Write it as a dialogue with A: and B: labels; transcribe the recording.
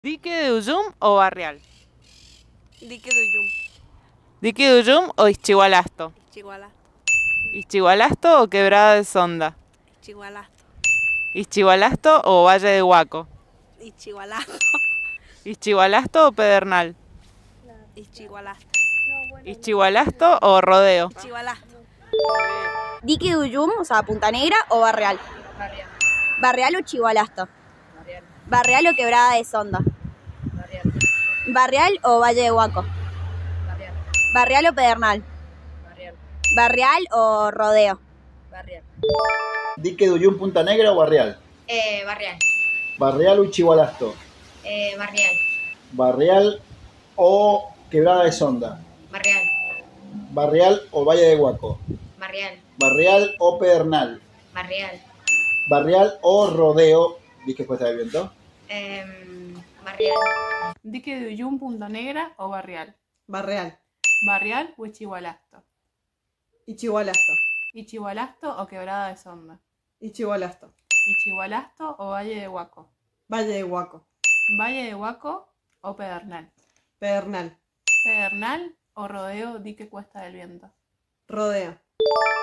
A: ¿Dique de Uyum o Barrial?
B: Dique de Uyum.
A: ¿Dique de Uyum o Ischigualasto?
B: Ischigualasto.
A: ¿Ischigualasto o Quebrada de Sonda?
B: Ischigualasto.
A: ¿Ischigualasto o Valle de Huaco?
B: Ischigualasto.
A: ¿Ischigualasto o Pedernal?
B: Ischigualasto.
A: ¿Ischigualasto o Rodeo?
B: Ischigualasto.
C: ¿Dique de Uyum, o sea, Punta Negra o Barreal?
B: Barrial.
C: ¿Barreal o Chigualasto?
B: Barrial.
C: ¿Barreal o Quebrada de Sonda?
B: Barrial.
C: ¿Barreal o Valle de Huaco?
B: Barrial.
C: ¿Barreal o Pedernal?
B: Barrial.
C: ¿Barreal o Rodeo?
B: Barrial.
D: ¿Dique de Uyum, Punta Negra o Barrial?
B: Barrial.
D: ¿Barrial o Ichigualasto?
B: Barrial.
D: ¿Barrial o Quebrada de Sonda?
B: Barrial.
D: ¿Barrial o Valle de Huaco?
B: Barrial.
D: ¿Barrial o Pedernal?
B: Barrial.
D: ¿Barrial o Rodeo? ¿Dique Cuesta del Viento?
B: Barrial.
E: ¿Dique de Uyum, Punta Negra o Barrial?
F: Barreal.
E: ¿Barrial o Ischigualasto?
F: Ichigualasto.
E: ¿Ischigualasto o Quebrada de Sonda?
F: Ichigualasto.
E: ¿Ischigualasto o Valle de Huaco?
F: Valle de Huaco.
E: ¿Valle de Huaco o Pedernal?
F: Pedernal.
E: ¿Pedernal o Rodeo, Dique Cuesta del Viento?
F: Rodeo.